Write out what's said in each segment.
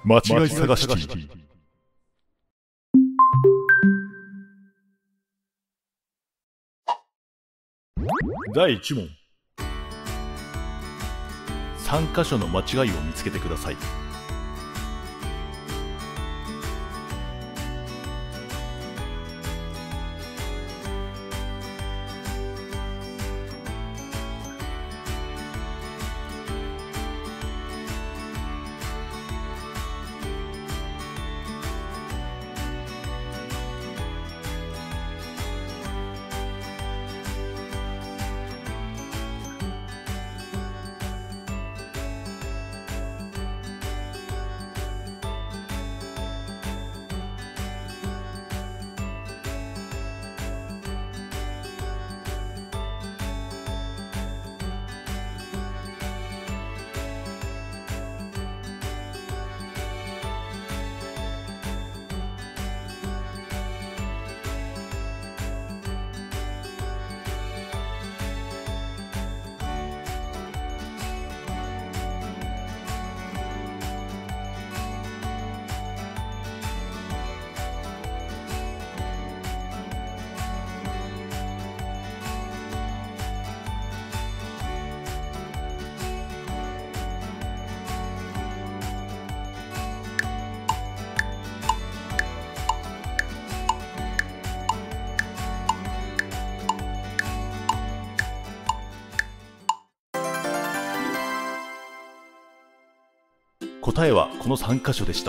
間違い探し TV。 第1問。3箇所の間違いを見つけてください。答えはこの3箇所でした。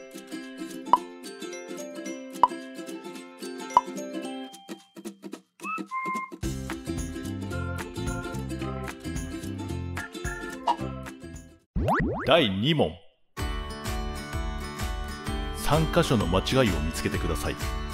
第2問。3箇所の間違いを見つけてください。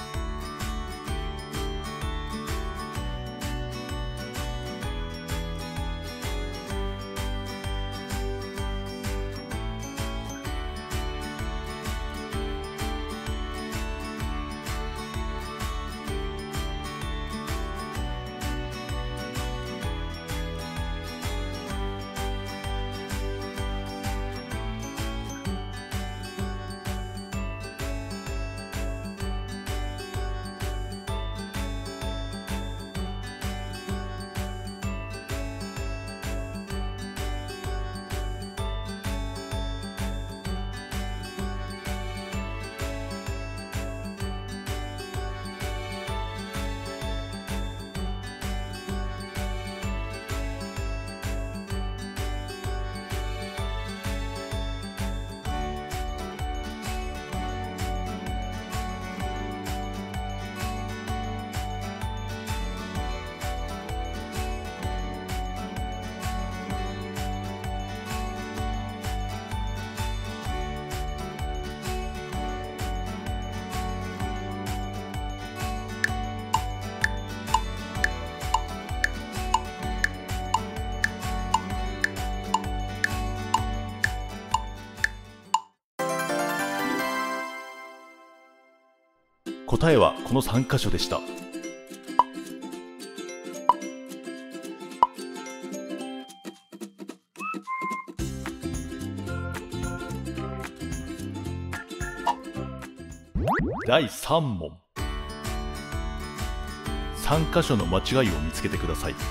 答えはこの3箇所でした。第3問。3箇所の間違いを見つけてください。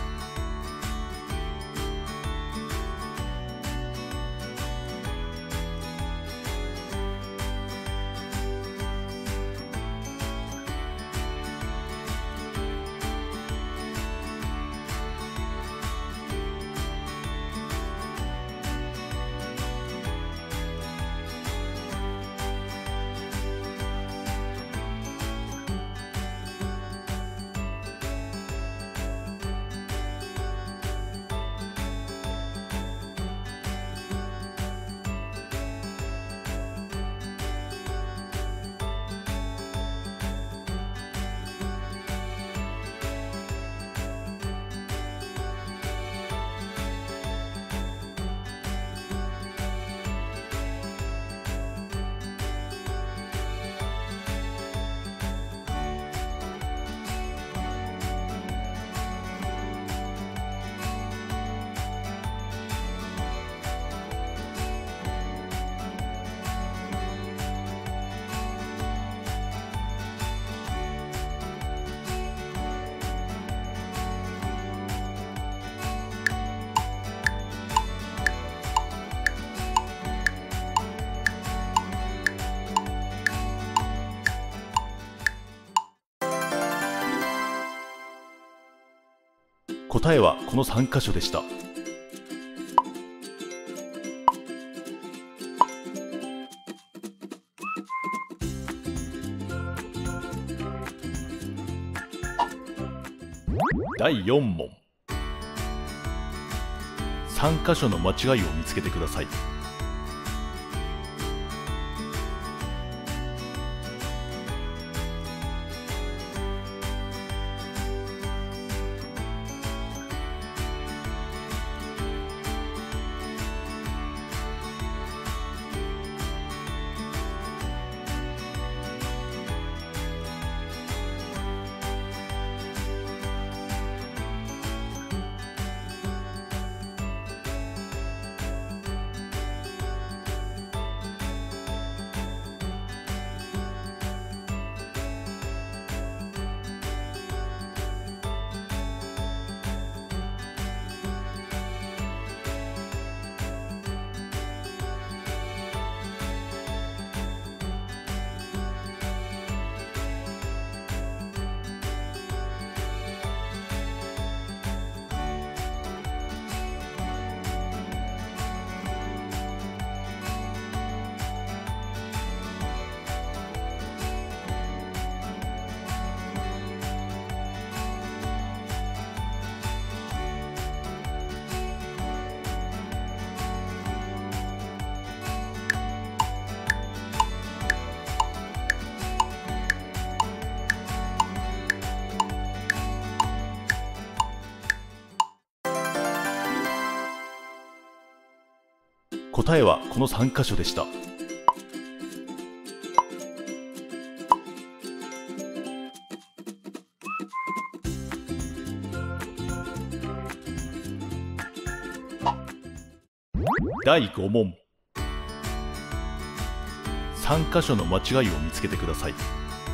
答えはこの3カ所でした。第4問。3カ所の間違いを見つけてください。答えはこの3カ所でした。第5問。3カ所の間違いを見つけてください。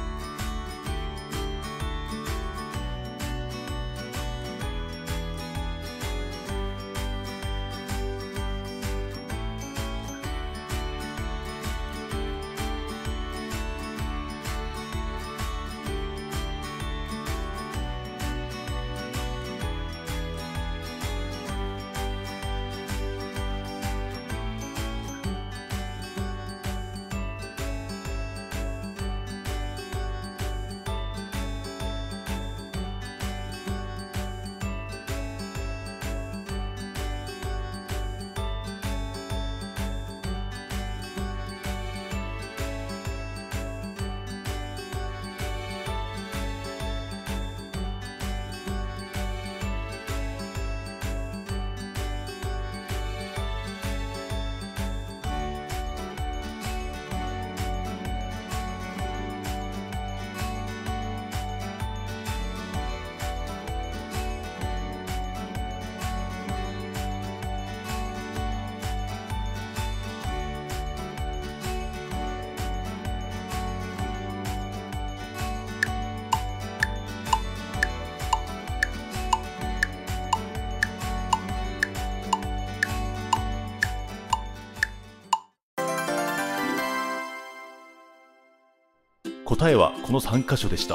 答えはこの3カ所でした。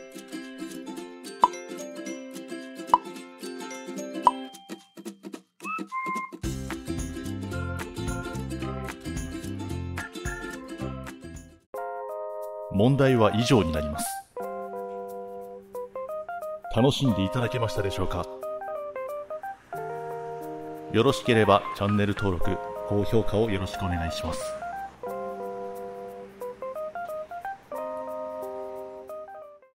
問題は以上になります。楽しんでいただけましたでしょうか。よろしければチャンネル登録、高評価をよろしくお願いします。